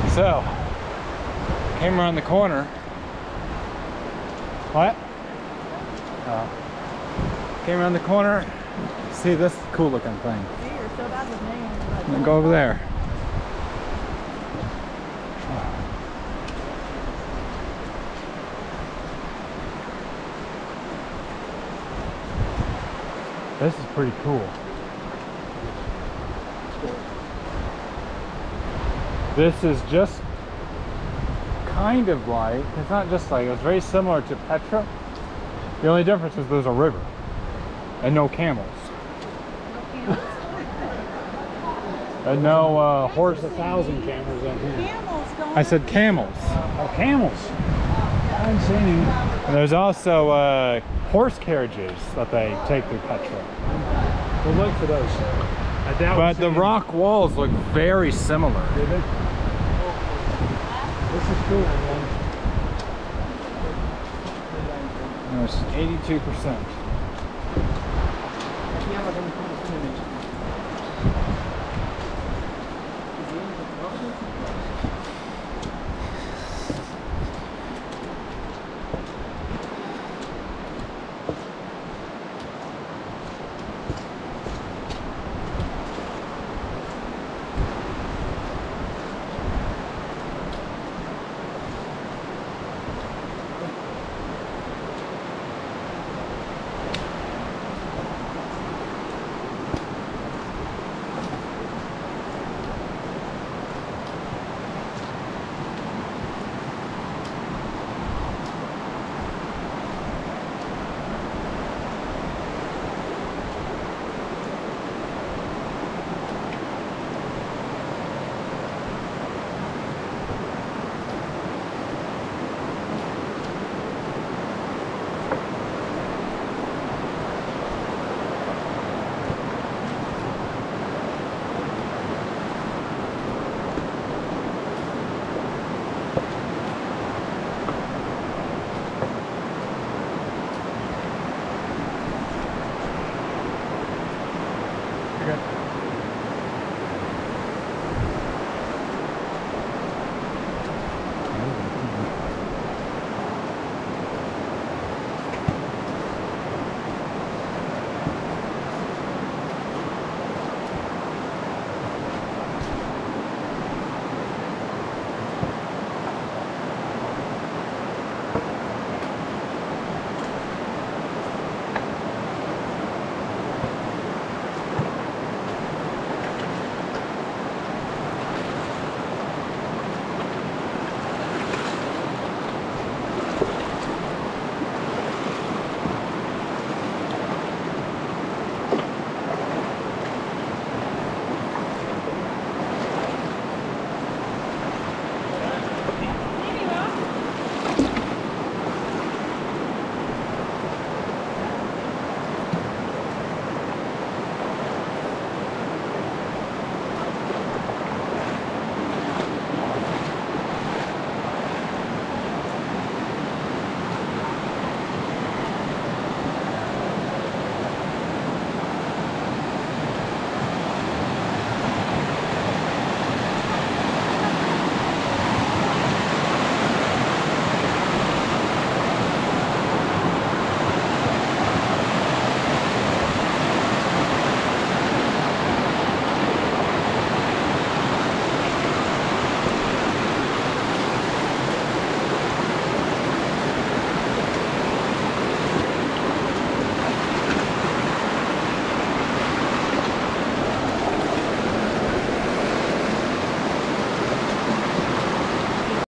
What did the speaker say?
So, came around the corner. What? Came around the corner. See this cool looking thing. I'm gonna go over there. This is pretty cool. This is just kind of like, it's not just like, it's very similar to Petra. The only difference is there's a river and no camels. And no horse. There's 1,000 camels in here. I said camels. Oh, camels. I haven't seen any. And there's also horse carriages that they take through Petra. We'll look for those. I doubt But the rock walls look very similar. Do they? This is cool, man. No, it's 82%.